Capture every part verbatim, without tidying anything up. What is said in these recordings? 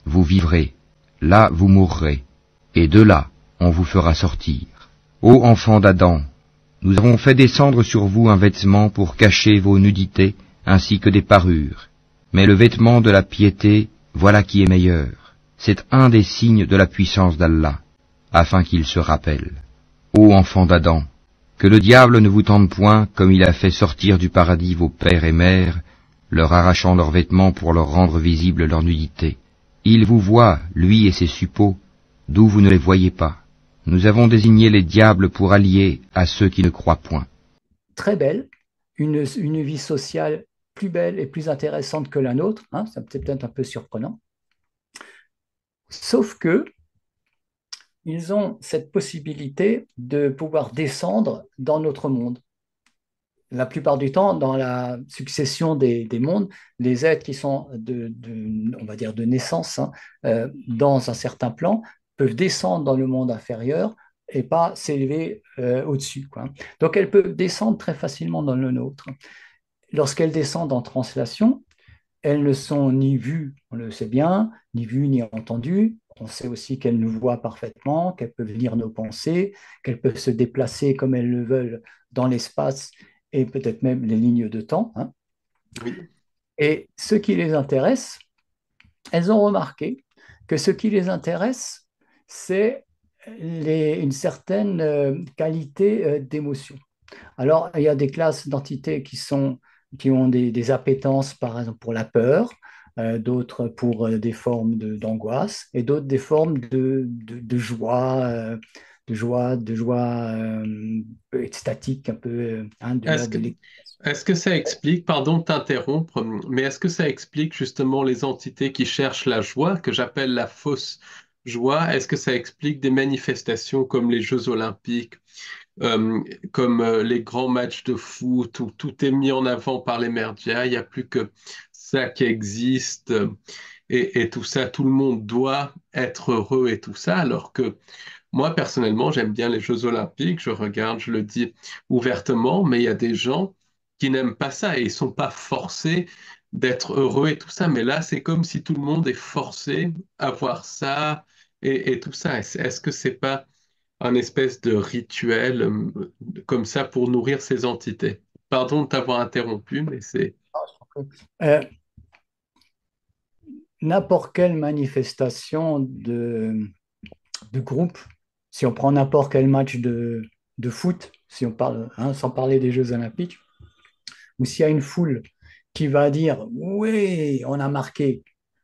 vous vivrez, là vous mourrez, et de là on vous fera sortir. Ô enfants d'Adam, nous avons fait descendre sur vous un vêtement pour cacher vos nudités, ainsi que des parures. Mais le vêtement de la piété, voilà qui est meilleur. C'est un des signes de la puissance d'Allah, afin qu'il se rappelle. Ô enfants d'Adam, que le diable ne vous tente point comme il a fait sortir du paradis vos pères et mères, leur arrachant leurs vêtements pour leur rendre visible leur nudité. Il vous voit, lui et ses suppôts, d'où vous ne les voyez pas. Nous avons désigné les diables pour alliés à ceux qui ne croient point. Très belle, une, une vie sociale plus belle et plus intéressante que la nôtre, hein, c'est peut-être un peu surprenant. Sauf que ils ont cette possibilité de pouvoir descendre dans notre monde. La plupart du temps, dans la succession des, des mondes, les êtres qui sont de, de, on va dire de naissance, hein, euh, dans un certain plan, peuvent descendre dans le monde inférieur et pas s'élever euh, au-dessus, quoi. Donc elles peuvent descendre très facilement dans le nôtre. Lorsqu'elles descendent en translation, elles ne sont ni vues, on le sait bien, ni vues ni entendues. On sait aussi qu'elles nous voient parfaitement, qu'elles peuvent lire nos pensées, qu'elles peuvent se déplacer comme elles le veulent dans l'espace et peut-être même les lignes de temps, hein. Oui. Et ce qui les intéresse, elles ont remarqué que ce qui les intéresse, c'est les- une certaine euh, qualité euh, d'émotion. Alors, il y a des classes d'entités qui sont, qui ont des, des appétences, par exemple, pour la peur, euh, d'autres pour euh, des formes de- d'angoisse, et d'autres des formes de, de- de joie, euh, de joie, de joie euh, extatique, un peu, euh, hein, de Est-ce l'ordre que, de l'ex- est-ce que ça explique, pardon de t'interrompre, mais est-ce que ça explique justement les entités qui cherchent la joie, que j'appelle la fausse joie? Est-ce que ça explique des manifestations comme les Jeux Olympiques, euh, comme euh, les grands matchs de foot, où tout est mis en avant par les médias, il n'y a plus que ça qui existe, euh, et, et tout ça, tout le monde doit être heureux et tout ça, alors que moi, personnellement, j'aime bien les Jeux Olympiques, je regarde, je le dis ouvertement, mais il y a des gens qui n'aiment pas ça et ils sont pas forcés d'être heureux et tout ça. Mais là, c'est comme si tout le monde est forcé à voir ça et, et tout ça. Est-ce est-ce que c'est pas un espèce de rituel euh, comme ça pour nourrir ces entités? Pardon de t'avoir interrompu, mais c'est... Euh, n'importe quelle manifestation de, de groupe, si on prend n'importe quel match de, de foot, si on parle, hein, sans parler des Jeux Olympiques, ou s'il y a une foule qui va dire oui, on a marqué,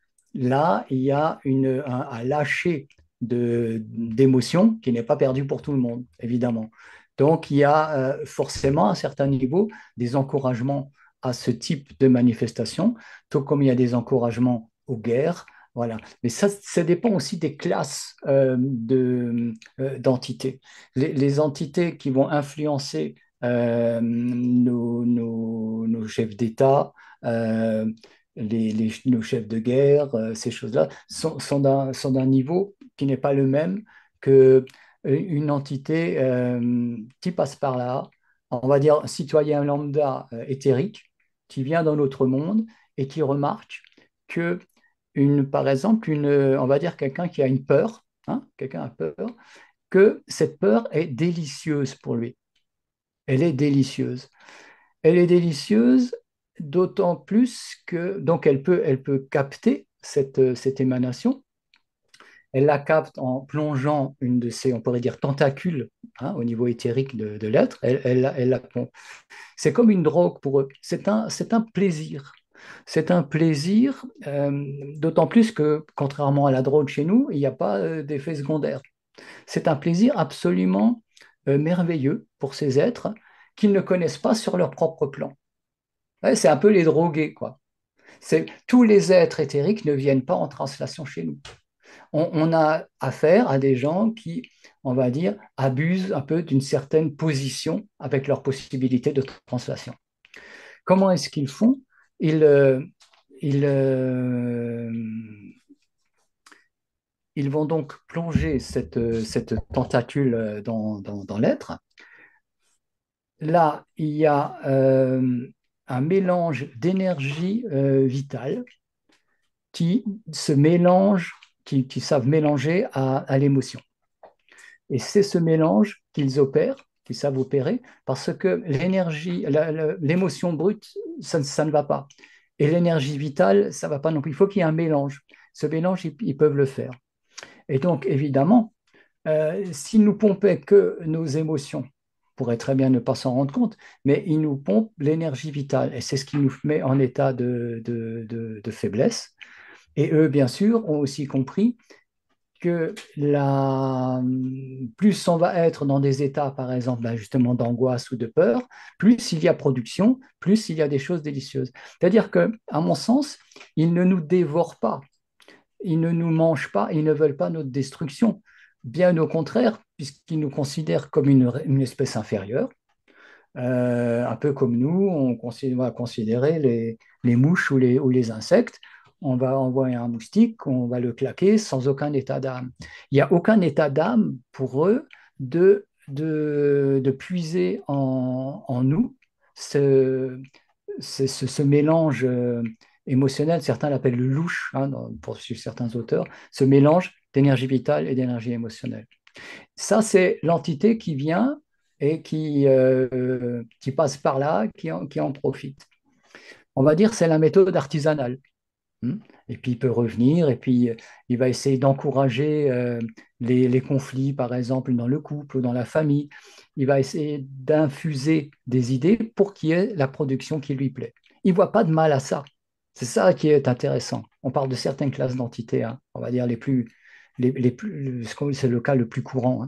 là, il y a une, un, un lâcher de, d'émotion qui n'est pas perdu pour tout le monde, évidemment. Donc, il y a euh, forcément à un certain niveau des encouragements à ce type de manifestation, tout comme il y a des encouragements aux guerres. Voilà. Mais ça, ça dépend aussi des classes euh, de, euh, d'entités. Les, les entités qui vont influencer euh, nos, nos, nos chefs d'État, euh, les, les- nos chefs de guerre, euh, ces choses-là, sont, sont d'un, sont d'un niveau qui n'est pas le même que euh, une entité euh, qui passe par là, on va dire un citoyen lambda euh, éthérique, qui vient dans notre monde et qui remarque que, une, par exemple, une, on va dire quelqu'un qui a une peur, hein, quelqu'un a peur, que cette peur est délicieuse pour lui. Elle est délicieuse. Elle est délicieuse, d'autant plus que donc elle peut, elle peut capter cette, cette émanation. Elle la capte en plongeant une de ses, on pourrait dire, tentacules, hein, au niveau éthérique de, de l'être. Elle, elle, la- elle la plonge. C'est comme une drogue pour eux. C'est un, c'est un plaisir. C'est un plaisir, euh, d'autant plus que, contrairement à la drogue chez nous, il n'y a pas euh, d'effet secondaire. C'est un plaisir absolument euh, merveilleux pour ces êtres qu'ils ne connaissent pas sur leur propre plan. Ouais, c'est un peu les drogués, quoi. C'est, tous les êtres éthériques ne viennent pas en translation chez nous. On, on a affaire à des gens qui, on va dire, abusent un peu d'une certaine position avec leur possibilité de translation. Comment est-ce qu'ils font? Ils, euh, ils, euh, ils vont donc plonger cette, cette tentacule dans, dans, dans l'être. Là, il y a euh, un mélange d'énergie euh, vitale qui se mélangent, qui, qui savent mélanger à, à l'émotion. Et c'est ce mélange qu'ils opèrent, qu'ils savent opérer, parce que l'énergie, la- la- l'émotion brute, ça, ne- ça ne va pas. Et l'énergie vitale, ça ne va pas non plus. Il faut qu'il y ait un mélange. Ce mélange, ils, ils peuvent le faire. Et donc, évidemment, euh, s'ils nous pompaient que nos émotions, on pourrait très bien ne pas s'en rendre compte, mais ils nous pompent l'énergie vitale. Et c'est ce qui nous met en état de, de, de- de faiblesse. Et eux, bien sûr, ont aussi compris que la, plus on va être dans des états, par exemple, ben, justement d'angoisse ou de peur, plus il y a production, plus il y a des choses délicieuses. C'est-à-dire que, à mon sens, ils ne nous dévorent pas, ils ne nous mangent pas, ils ne veulent pas notre destruction. Bien au contraire, puisqu'ils nous considèrent comme une, une espèce inférieure, euh, un peu comme nous, on, considère, on va considérer les, les mouches ou les, ou les insectes. On va envoyer un moustique, on va le claquer sans aucun état d'âme. Il n'y a aucun état d'âme pour eux de, de, de puiser en, en nous ce, ce, ce, ce mélange euh, émotionnel, certains l'appellent le louche, hein, dans- pour certains auteurs, ce mélange d'énergie vitale et d'énergie émotionnelle. Ça, c'est l'entité qui vient et qui, euh, qui passe par là, qui en, qui en profite. On va dire que c'est la méthode artisanale. Hein. Et puis il peut revenir et puis euh, il va essayer d'encourager euh, les, les conflits, par exemple, dans le couple ou dans la famille. Il va essayer d'infuser des idées pour qu'il y ait la production qui lui plaît. Il ne voit pas de mal à ça. C'est ça qui est intéressant. On parle de certaines classes d'entités, hein, on va dire les plus, les, les plus, c'est le cas le plus courant. Hein.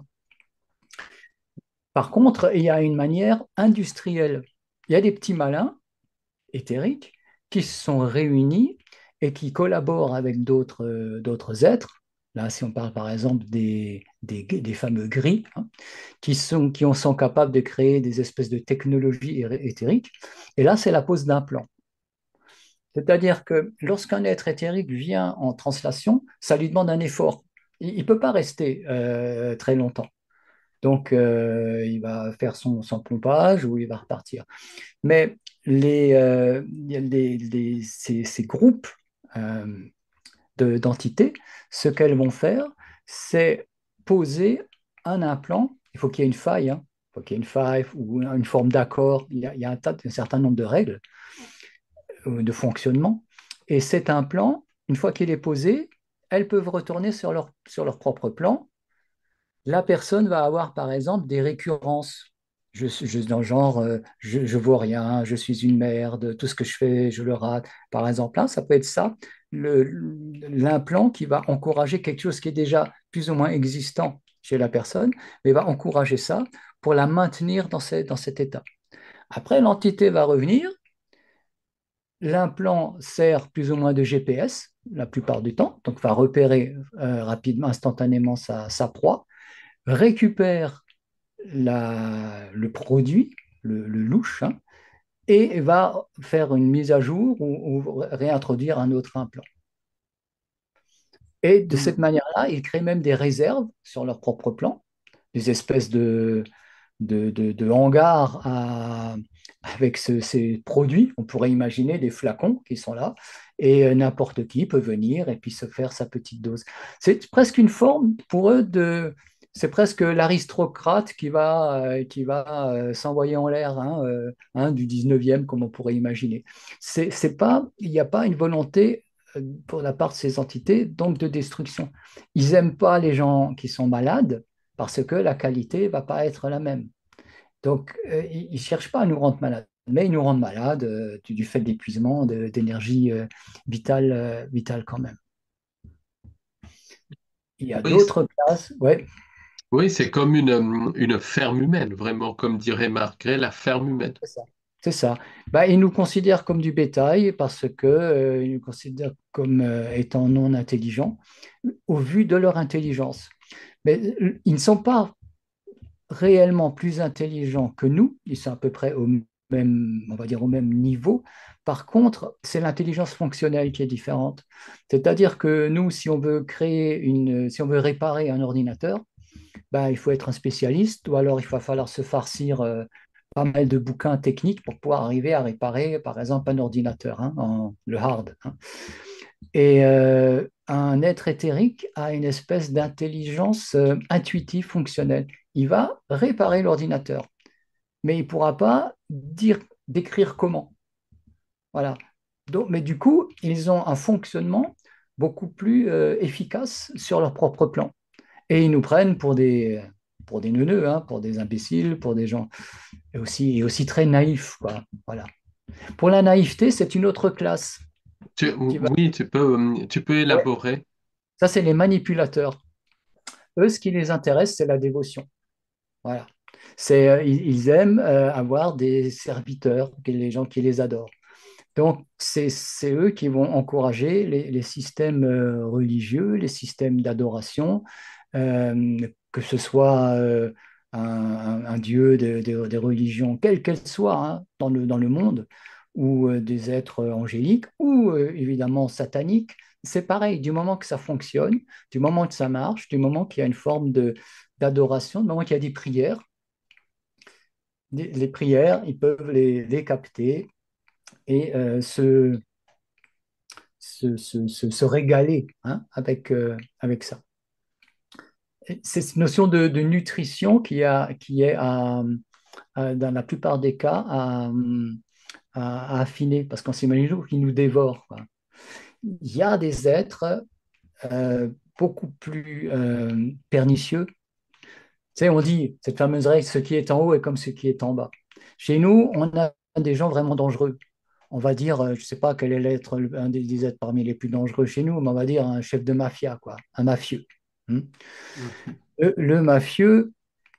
Par contre, il y a une manière industrielle. Il y a des petits malins éthériques qui se sont réunis et qui collaborent avec d'autres euh, d'autres êtres. Là, si on parle par exemple des, des, des fameux gris, hein, qui sont, qui sont capables de créer des espèces de technologies éthériques. Et là, c'est la pose d'un plan. C'est-à-dire que lorsqu'un être éthérique vient en translation, ça lui demande un effort. Il ne peut pas rester euh, très longtemps. Donc, euh, il va faire son, son pompage ou il va repartir. Mais les, euh, les- les- ces, ces groupes euh, de- d'entités, ce qu'elles vont faire, c'est poser un implant. Il faut qu'il y ait une faille, hein. Il faut qu'il y ait une faille ou une forme d'accord. Il y a, il y a un, tas- un certain nombre de règles euh, de fonctionnement. Et cet implant, une fois qu'il est posé, elles peuvent retourner sur leur, sur leur propre plan. La personne va avoir, par exemple, des récurrences. Je, je, dans le genre, euh, je, je vois rien, je suis une merde, tout ce que je fais, je le rate. Par exemple, hein, ça peut être ça, le- l'implant qui va encourager quelque chose qui est déjà plus ou moins existant chez la personne, mais va encourager ça pour la maintenir dans, ce- dans cet état. Après, l'entité va revenir. L'implant sert plus ou moins de G P S la plupart du temps, donc va repérer euh, rapidement, instantanément sa, sa proie, récupère la- le produit, le, le louche, hein, et va faire une mise à jour ou, ou réintroduire un autre implant. Et de cette Hmm. manière-là, ils créent même des réserves sur leur propre plan, des espèces de, de, de- de hangars à- avec ce- ces produits. On pourrait imaginer des flacons qui sont là, et euh, n'importe qui peut venir et puis se faire sa petite dose. C'est presque une forme pour eux de... C'est presque l'aristocrate qui va, euh, qui va euh, s'envoyer en l'air, hein, euh, hein, du dix-neuvième, comme on pourrait imaginer. C'est, c'est pas, il n'y a pas une volonté euh, pour la part de ces entités, donc de destruction. Ils n'aiment pas les gens qui sont malades parce que la qualité ne va pas être la même. Donc, euh, ils ne cherchent pas à nous rendre malades, mais ils nous rendent malades euh, du, du fait d'épuisement, de- d'énergie euh, vitale, euh, vitale quand même. Il y a Oui, d'autres classes, ouais, oui, c'est comme une, euh, une ferme humaine, vraiment, comme dirait Marc Gray, la ferme humaine. c'est ça. C'est ça. Bah, ils nous considèrent comme du bétail parce que, euh, ils nous considèrent comme euh, étant non intelligents au vu de leur intelligence. Mais euh, ils ne sont pas réellement plus intelligents que nous, ils sont à peu près au même, on va dire au même niveau. Par contre, c'est l'intelligence fonctionnelle qui est différente. C'est-à-dire que nous, si on veut créer une, si on veut réparer un ordinateur, ben, il faut être un spécialiste ou alors il va falloir se farcir euh, pas mal de bouquins techniques pour pouvoir arriver à réparer, par exemple, un ordinateur, hein, en- le hard. Hein. Et euh, un être éthérique a une espèce d'intelligence euh, intuitive, fonctionnelle. Il va réparer l'ordinateur, mais il ne pourra pas dire, décrire comment. Voilà. Donc, mais du coup, ils ont un fonctionnement beaucoup plus euh, efficace sur leur propre plan. Et ils nous prennent pour des, pour des neuneux, hein, pour des imbéciles, pour des gens et aussi, et aussi très naïfs, quoi. Voilà. Pour la naïveté, c'est une autre classe Tu- qui va. oui, tu peux, euh, tu peux Ouais. élaborer. Ça, c'est les manipulateurs. Eux, ce qui les intéresse, c'est la dévotion. Voilà. C'est, euh, ils, ils aiment euh, avoir des serviteurs, que les gens qui les adorent. Donc, c'est c'est eux qui vont encourager les, les systèmes euh, religieux, les systèmes d'adoration, euh, que ce soit euh, un, un- un dieu de- de- des religions, quelles qu'elles soient, hein, dans le, dans le monde, ou euh, des êtres angéliques, ou euh, évidemment sataniques. C'est pareil, du moment que ça fonctionne, du moment que ça marche, du moment qu'il y a une forme de, d'adoration, du moment qu'il y a des prières, des- les prières, ils peuvent les, les capter et euh, se, se, se- se- se régaler, hein, avec, euh, avec ça. Et c'est cette notion de, de nutrition qui, a, qui est, à- à- dans la plupart des cas, à, à- à affiner, parce qu'on s'imagine toujours qu'ils nous dévorent, quoi. Il y a des êtres euh, beaucoup plus euh, pernicieux. Tu sais, on dit, cette fameuse règle, ce qui est en haut est comme ce qui est en bas. Chez nous, on a des gens vraiment dangereux. On va dire, euh, je ne sais pas quel est l'être, un des, des êtres parmi les plus dangereux chez nous, mais on va dire un chef de mafia, quoi, un mafieux. Hmm. Mhm. Le, le mafieux,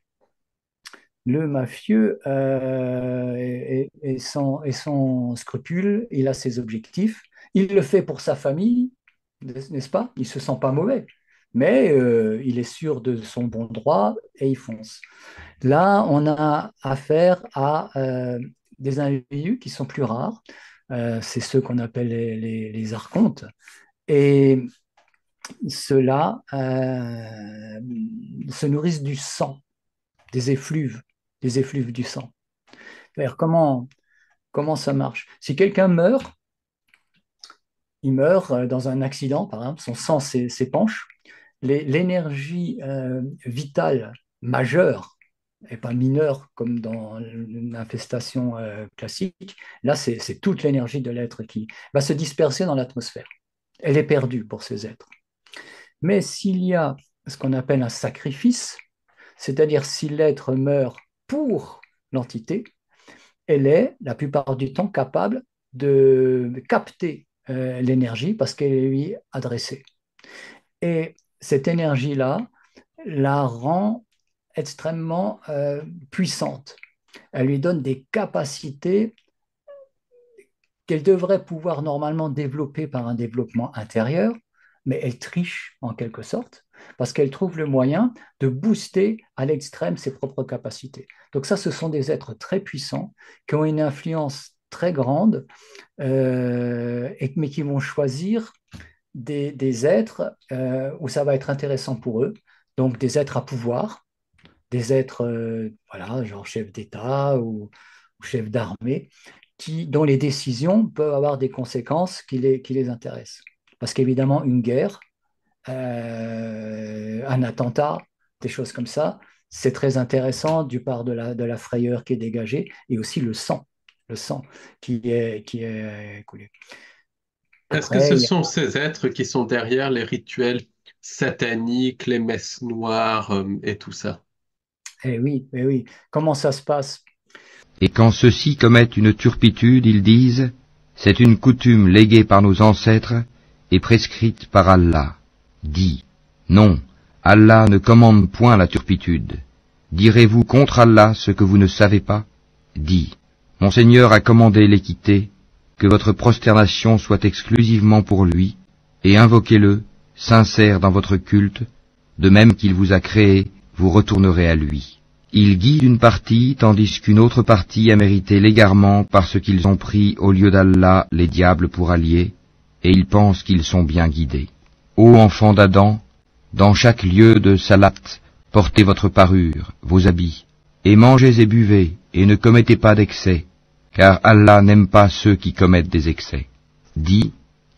le mafieux euh, est, est- est sans, est sans scrupule, il a ses objectifs, il le fait pour sa famille, n'est-ce pas? Il ne se sent pas mauvais, mais euh, il est sûr de son bon droit et il fonce. Là, on a affaire à euh, des individus qui sont plus rares. Euh, c'est ceux qu'on appelle les, les- les archontes. Et ceux-là euh, se nourrissent du sang, des effluves, des effluves du sang. C'est-à-dire, comment, comment ça marche? Si quelqu'un meurt, il meurt euh, dans un accident, par exemple, son sang s'é- s'épanche, les- l'énergie euh, vitale majeure et pas mineure comme dans une infestation euh, classique. Là, c'est c'est toute l'énergie de l'être qui va se disperser dans l'atmosphère. Elle est perdue pour ces êtres. Mais s'il y a ce qu'on appelle un sacrifice, c'est-à-dire si l'être meurt pour l'entité, elle est la plupart du temps capable de capter euh, l'énergie parce qu'elle est lui adressée. Et cette énergie-là la rend extrêmement euh, puissante. Elle lui donne des capacités qu'elle devrait pouvoir normalement développer par un développement intérieur, mais elle triche en quelque sorte, parce qu'elle trouve le moyen de booster à l'extrême ses propres capacités. Donc ça, ce sont des êtres très puissants, qui ont une influence très grande, euh, et, mais qui vont choisir des, des êtres euh, où ça va être intéressant pour eux, donc des êtres à pouvoir, des êtres, euh, voilà, genre chef d'État ou, ou chef d'armée, qui, dont les décisions peuvent avoir des conséquences qui les, qui les intéressent. Parce qu'évidemment, une guerre, euh, un attentat, des choses comme ça, c'est très intéressant du part de la, de la frayeur qui est dégagée et aussi le sang, le sang qui est, qui est coulé. Est-ce que ce Après, il y a, sont ces êtres qui sont derrière les rituels sataniques, les messes noires, euh, et tout ça? eh oui, eh oui, comment ça se passe? Et quand ceux-ci commettent une turpitude, ils disent, c'est une coutume léguée par nos ancêtres et prescrite par Allah. Dis, non, Allah ne commande point la turpitude. Direz-vous contre Allah ce que vous ne savez pas? Dis, mon Seigneur a commandé l'équité, que votre prosternation soit exclusivement pour lui, et invoquez-le, sincère dans votre culte, de même qu'il vous a créé, vous retournerez à lui. Il guide une partie, tandis qu'une autre partie a mérité l'égarement parce qu'ils ont pris au lieu d'Allah les diables pour alliés, et ils pensent qu'ils sont bien guidés. Ô enfants d'Adam, dans chaque lieu de salat, portez votre parure, vos habits, et mangez et buvez, et ne commettez pas d'excès, car Allah n'aime pas ceux qui commettent des excès. Dis,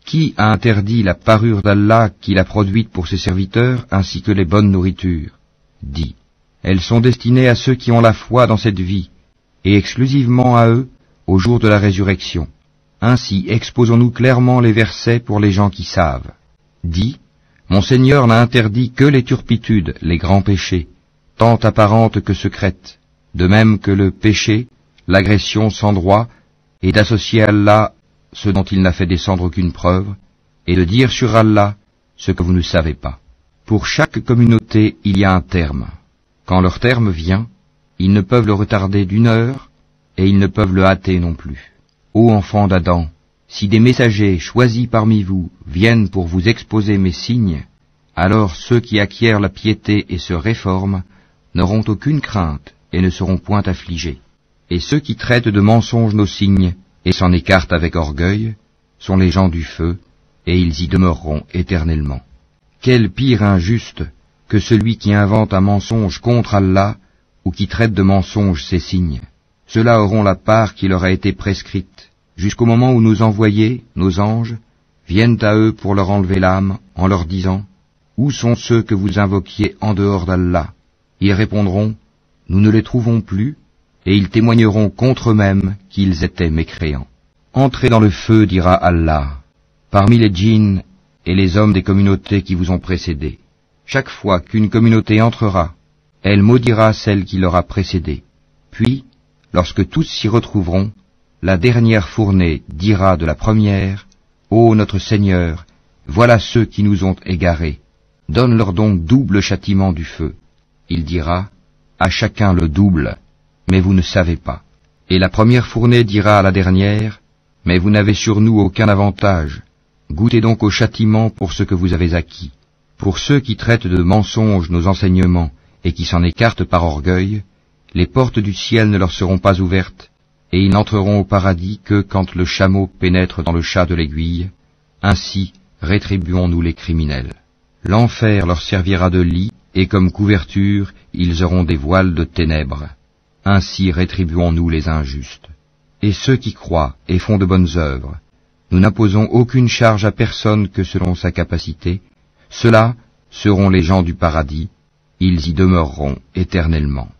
Qui a interdit la parure d'Allah qu'il a produite pour ses serviteurs, ainsi que les bonnes nourritures? Dis, elles sont destinées à ceux qui ont la foi dans cette vie, et exclusivement à eux, au jour de la résurrection. Ainsi exposons-nous clairement les versets pour les gens qui savent. Dis, mon Seigneur n'a interdit que les turpitudes, les grands péchés, tant apparentes que secrètes, de même que le péché, l'agression sans droit, et d'associer à Allah ce dont il n'a fait descendre aucune preuve, et de dire sur Allah ce que vous ne savez pas. Pour chaque communauté, il y a un terme. Quand leur terme vient, ils ne peuvent le retarder d'une heure, et ils ne peuvent le hâter non plus. Ô enfants d'Adam, si des messagers choisis parmi vous viennent pour vous exposer mes signes, alors ceux qui acquièrent la piété et se réforment n'auront aucune crainte et ne seront point affligés. Et ceux qui traitent de mensonges nos signes et s'en écartent avec orgueil sont les gens du feu, et ils y demeureront éternellement. Quel pire injuste que celui qui invente un mensonge contre Allah ou qui traite de mensonge ses signes. Ceux-là auront la part qui leur a été prescrite, jusqu'au moment où nos envoyés, nos anges, viennent à eux pour leur enlever l'âme, en leur disant « Où sont ceux que vous invoquiez en dehors d'Allah ?» Ils répondront « Nous ne les trouvons plus », et ils témoigneront contre eux-mêmes qu'ils étaient mécréants. « Entrez dans le feu, dira Allah, parmi les djinns et les hommes des communautés qui vous ont précédés. Chaque fois qu'une communauté entrera, elle maudira celle qui l'aura précédée. Puis, lorsque tous s'y retrouveront, la dernière fournée dira de la première, « Ô notre Seigneur, voilà ceux qui nous ont égarés. Donne-leur donc double châtiment du feu. » Il dira, « À chacun le double, mais vous ne savez pas. » Et la première fournée dira à la dernière, « Mais vous n'avez sur nous aucun avantage. Goûtez donc au châtiment pour ce que vous avez acquis. » Pour ceux qui traitent de mensonges nos enseignements et qui s'en écartent par orgueil, les portes du ciel ne leur seront pas ouvertes, et ils n'entreront au paradis que quand le chameau pénètre dans le chat de l'aiguille. Ainsi rétribuons-nous les criminels. L'enfer leur servira de lit, et comme couverture, ils auront des voiles de ténèbres. Ainsi rétribuons-nous les injustes. Et ceux qui croient et font de bonnes œuvres, nous n'imposons aucune charge à personne que selon sa capacité. Ceux-là seront les gens du paradis, ils y demeureront éternellement.